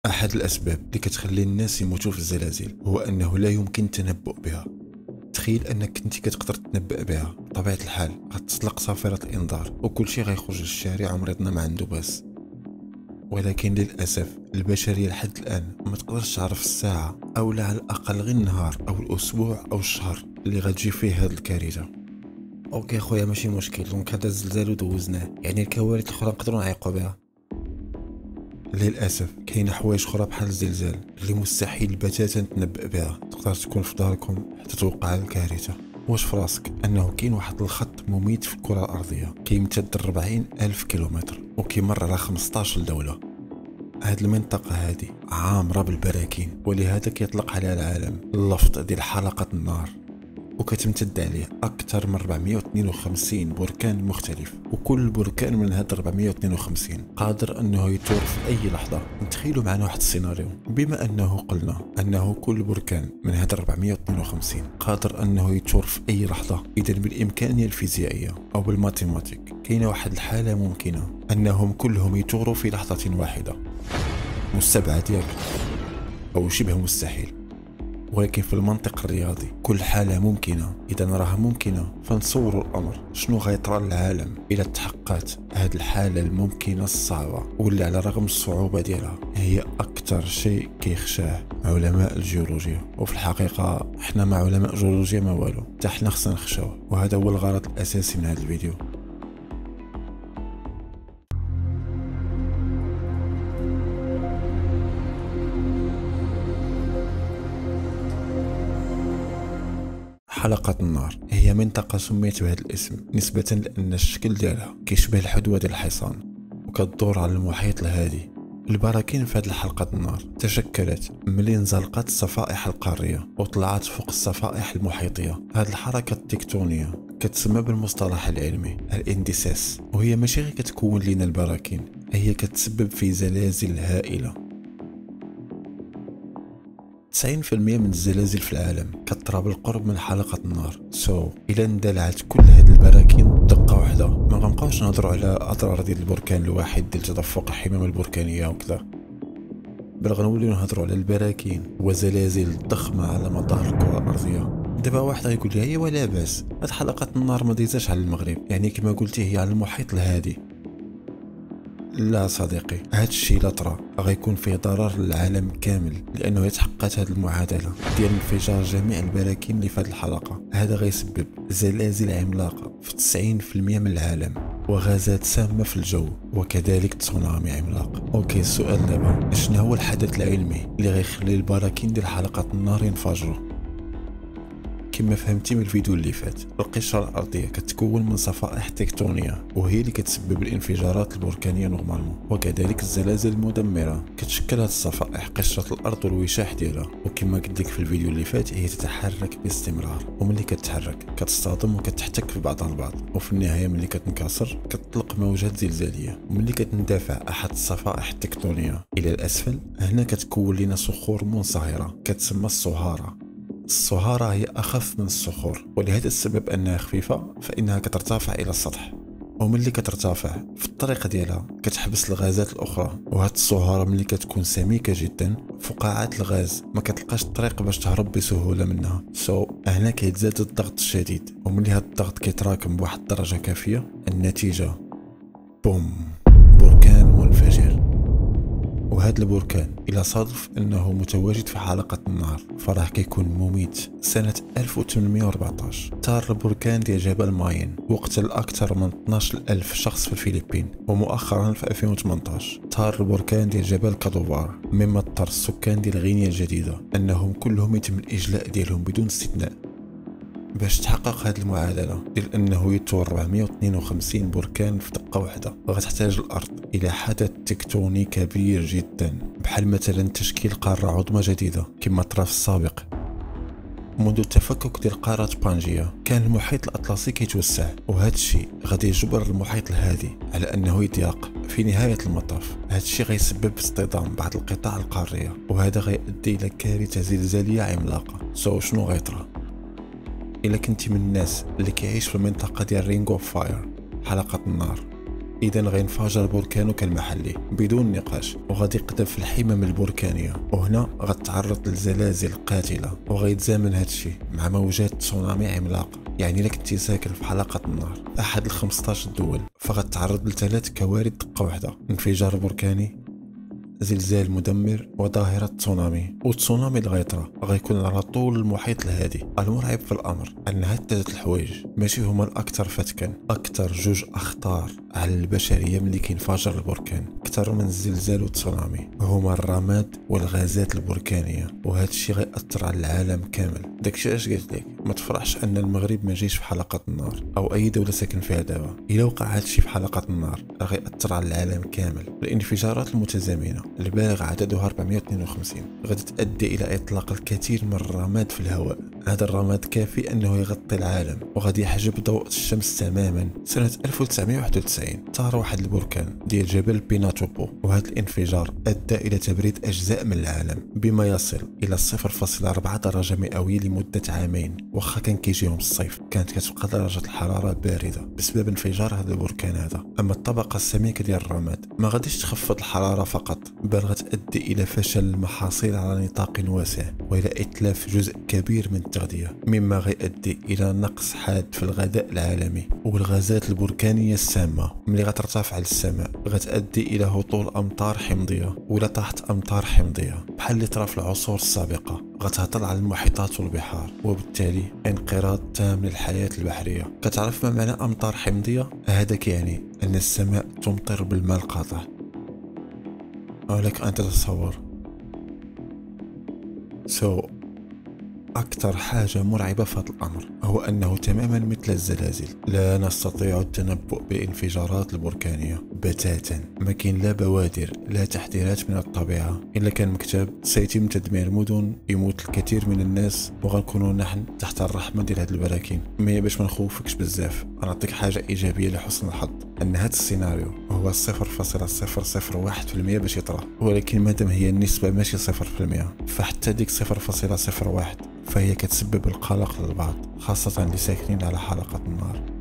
أحد الأسباب اللي كتخلي الناس يموتوا في الزلازل هو أنه لا يمكن التنبؤ بها. تخيل أنك كنتي كتقدر تنبأ بها، بطبيعة الحال غتطلق صافرة الإنذار وكل شيء غيخرج للشارع ومريضنا ما عنده باس. ولكن للأسف البشرية لحد الآن ما تقدرش تعرف الساعة أو لا على الأقل غير النهار أو الأسبوع أو الشهر اللي غتجي فيه هاد الكارثة. اوكي خويا، ماشي مشكل. دونك هذا الزلزال ودوزناه، يعني الكوارث الاخرى نقدروا نعيقوا بها. للأسف كاينة حوايج أخرى بحال الزلزال اللي مستحيل بتاتا تنبأ بها، تقدر تكون في داركم حتى توقع الكارثة. واش فراسك أنه كاين واحد الخط مميت في الكرة الأرضية كيمتد 40,000 كيلومتر وكيمر على 15 دولة. هاد المنطقة هادي عامرة بالبراكين، ولهذا كيطلق عليها العالم اللفظ ديال حلقة النار، وكتمتد عليه أكثر من 452 بركان مختلف، وكل بركان من هاد 452 قادر أنه يثور في أي لحظة. نتخيلوا معنا واحد السيناريو، بما أنه قلنا أنه كل بركان من هاد 452 قادر أنه يثور في أي لحظة، إذا بالإمكانية الفيزيائية أو بالماتيماتيك كاينة واحد الحالة ممكنة أنهم كلهم يثوروا في لحظة واحدة. مستبعد ياك أو شبه مستحيل، ولكن في المنطق الرياضي كل حالة ممكنة. إذا راها ممكنة فنصوروا الأمر شنو غيطرى للعالم إذا تحققت هذه الحالة الممكنة الصعبة، واللي على رغم الصعوبة ديالها هي أكثر شيء كيخشاه علماء الجيولوجيا. وفي الحقيقة احنا مع علماء الجيولوجيا ما والو، حتى حنا خصنا نخشاوه، وهذا هو الغرض الأساسي من هذا الفيديو. حلقة النار هي منطقة سميت بهذا الاسم نسبة لأن الشكل ديالها كيشبه الحدوة ديال الحصان وكتدور على المحيط الهادي. البراكين في هذه الحلقة النار تشكلت ملي انزلقت الصفائح القارية وطلعت فوق الصفائح المحيطية. هذه الحركة التكتونية كتسمى بالمصطلح العلمي الاندساس، وهي ماشي غير كتكون لنا البراكين، هي كتسبب في زلازل هائلة. 90% من الزلازل في العالم كتطرى بالقرب من حلقة النار. إلا اندلعت كل هاد البراكين دقة واحدة، ما غنبقاوش نهضروا على أضرار ديال البركان الواحد ديال تدفق الحمم البركانية وكذا، بل غنوليو نهضروا على البراكين وزلازل ضخمة على مدار الكرة الأرضية. دابا واحد غيقول لي هي ولا باس، هاد حلقة النار ما ديتاش على المغرب، يعني كما قلتي هي على المحيط الهادي. لا صديقي، هاد الشيء لا طرا غيكون فيه ضرر للعالم كامل، لانه يتحققت هاد المعادله ديال انفجار جميع البراكين اللي في هاد الحلقه. هذا غيسبب زلازل عملاقه في 90% من العالم وغازات سامه في الجو وكذلك تسونامي عملاق. اوكي، السؤال دابا شنو هو الحدث العلمي اللي غيخلي البراكين ديال حلقه النار ينفجروا؟ كما فهمتي من الفيديو اللي فات، القشرة الأرضية كتكون من صفائح تكتونية وهي اللي كتسبب الانفجارات البركانية نورمالمون، وكذلك الزلازل المدمرة. كتشكل هذه الصفائح قشرة الأرض والوشاح ديالها، وكما قلت لك في الفيديو اللي فات هي تتحرك باستمرار، وملي كتحرك كتصطدم وكتحتك في بعضها البعض، وفي النهاية ملي كتنكسر كتطلق موجات زلزالية. وملي كتندفع أحد الصفائح التكتونية إلى الأسفل، هنا كتكون لنا صخور منصهرة كتسمى الصهارة. الصهارة هي أخف من الصخور، ولهذا السبب أنها خفيفة فإنها كترتفع إلى السطح، وملي كترتفع في الطريق ديالها كتحبس الغازات الأخرى. وهاد الصهارة ملي كتكون سميكة جدا، فقاعات الغاز ما كتلقاش الطريق باش تهرب بسهولة منها. هنا كيتزاد الضغط الشديد، وملي هاد الضغط كيتراكم بواحد الدرجة كافية، النتيجة بوم، بركان منفجر. وهذا البركان إلى صادف أنه متواجد في حلقة النار فراه كيكون مميت. سنة 1814 طار البركان ديال جبل ماين وقتل أكثر من 12,000 شخص في الفلبين، ومؤخرا في 2018 طار البركان ديال جبل كادوفار، مما اضطر السكان ديال غينيا الجديدة أنهم كلهم يتم الإجلاء ديالهم بدون استثناء. باش تحقق هذه المعادله ديال انه يثور 452 بركان في دقه واحده، غتحتاج الارض الى حدث تكتوني كبير جدا، بحال مثلا تشكيل قاره عظمى جديده كما طرا في السابق. منذ التفكك ديال قاره بانجيا كان المحيط الاطلسي كيتوسع، وهذا الشيء غادي يجبر المحيط الهادي على انه يضيق. في نهايه المطاف هذا الشيء غيسبب اصطدام بعض القطاع القاريه، وهذا غيؤدي الى كارثه زلزاليه عملاقه. شنو غيطرى؟ إلا كنتي من الناس اللي كيعيش في المنطقة ديال رينغ اوف فاير حلقة النار، اذا غينفجر بركانه كالمحلي بدون نقاش، وغادي يقذف في الحمم البركانيه، وهنا غتعرض لزلازل قاتله، وغيتزامن هادشي مع موجات تسونامي عملاقه. يعني الا كنتي ساكن في حلقه النار احد ال 15 دول فغتعرض لثلاث كوارث دقه واحده: انفجار بركاني، زلزال مدمر، وظاهرة تسونامي. والتسونامي اللي غيطرا غيكون على طول المحيط الهادي. المرعب في الامر ان هاد الثلاث الحوايج ماشي هما الاكثر فتكا، اكثر جوج اخطار على البشريه ملي كينفجر البركان اكثر من الزلزال والتسونامي هما الرماد والغازات البركانيه، وهذا الشيء غيأثر على العالم كامل. داكشي علاش قلت لك ما تفرحش ان المغرب ما جيش في حلقه النار او اي دوله ساكن فيها دابا. الا وقع هذا الشيء في حلقه النار راه غيأثر على العالم كامل. الانفجارات المتزامنه البالغ عددها 452 غادي تؤدي الى اطلاق الكثير من الرماد في الهواء. هذا الرماد كافي انه يغطي العالم وغادي يحجب ضوء الشمس تماما. سنه 1991 طار واحد البركان ديال جبل بيناتوبو، وهذا الانفجار ادى الى تبريد اجزاء من العالم بما يصل الى 0.4 درجه مئويه لمده عامين. واخا كان كيجيهم الصيف كانت كتبقى درجه الحراره بارده بسبب انفجار هذا البركان هذا. اما الطبقه السميكه ديال الرماد ما غاديش تخفض الحراره فقط، بل غتؤدي الى فشل المحاصيل على نطاق واسع والى اتلاف جزء كبير من التغذيه، مما غيؤدي الى نقص حاد في الغذاء العالمي. والغازات البركانيه السامه ملي غترتفع للسماء غتؤدي الى هطول امطار حمضيه ولا طاحت امطار حمضيه بحال اللي طرا في العصور السابقه، غتهطل على المحيطات والبحار، وبالتالي انقراض تام للحياه البحريه. كتعرف ما معنى امطار حمضيه؟ هذاك يعني ان السماء تمطر بالماء القاطع. ولك أن تتصور. أكثر حاجة مرعبة في هذا الأمر هو أنه تماما مثل الزلازل لا نستطيع التنبؤ بالانفجارات البركانية بتاتا. ما كاين لا بوادر لا تحذيرات من الطبيعة. إلا كان مكتب سيتم تدمير مدن، يموت الكثير من الناس، وغنكونوا نحن تحت الرحمة ديال هذه البراكين. مي باش ما نخوفكش بزاف نعطيك حاجة إيجابية لحسن الحظ، أن هذا السيناريو هو 0.001% باش يطرى، ولكن مادام هي النسبة ماشي 0%، فحتى ديك 0.01 فهي كتسبب القلق للبعض، خاصة اللي ساكنين على حلقة النار.